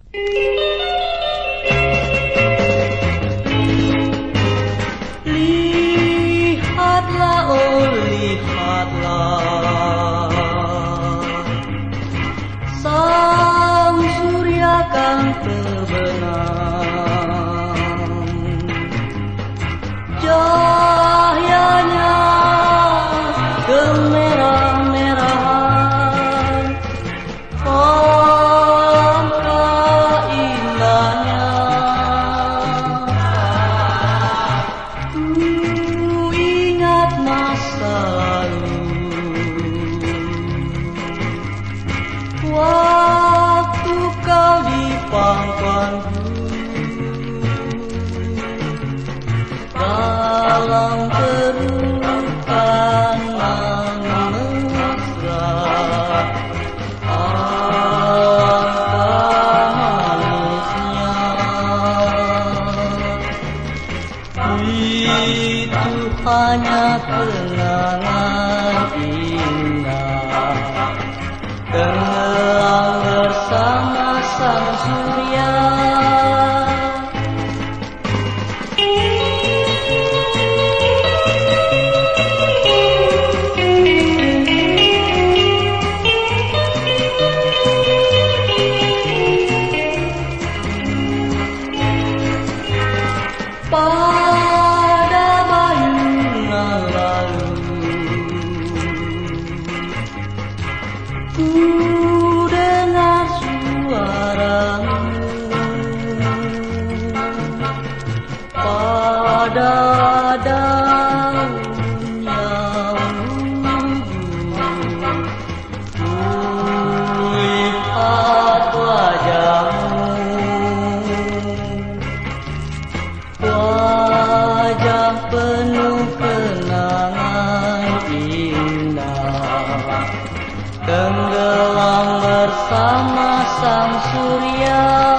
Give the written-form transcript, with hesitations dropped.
Lihatlah, oh lihatlah, sang surya kan terbenam, cahayanya kemerah-merahan, alangkah indahnya. Ku ingat masa lalu, waktu kau di pangkuanku, dalam pelukan mesra, alangkah manisnya. Itu hanya kenangan indah, tenggelam bersama sang surya. Pada bayunan lalu, ku dengar suaramu. Pada daunnya gugur, ku lihat wajahmu, wajah penuh kenangan indah, tenggelam bersama sang surya.